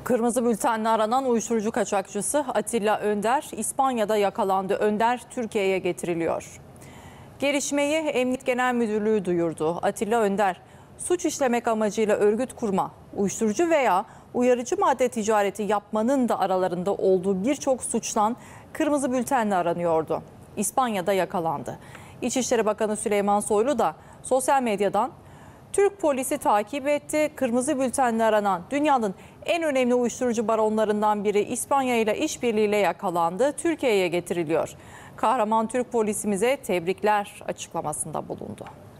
Kırmızı bültenle aranan uyuşturucu kaçakçısı Atilla Önder, İspanya'da yakalandı. Önder Türkiye'ye getiriliyor. Gelişmeyi Emniyet Genel Müdürlüğü duyurdu. Atilla Önder, suç işlemek amacıyla örgüt kurma, uyuşturucu veya uyarıcı madde ticareti yapmanın da aralarında olduğu birçok suçtan kırmızı bültenle aranıyordu. İspanya'da yakalandı. İçişleri Bakanı Süleyman Soylu da sosyal medyadan Türk polisi takip etti. Kırmızı bültenle aranan dünyanın en önemli uyuşturucu baronlarından biri İspanya ile işbirliğiyle yakalandı. Türkiye'ye getiriliyor. Kahraman Türk polisimize tebrikler açıklamasında bulundu.